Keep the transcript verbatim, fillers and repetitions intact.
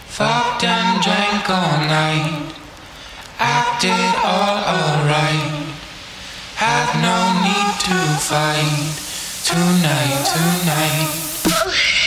Fucked and drank all night, acted all alright. Have no need to fight tonight, tonight.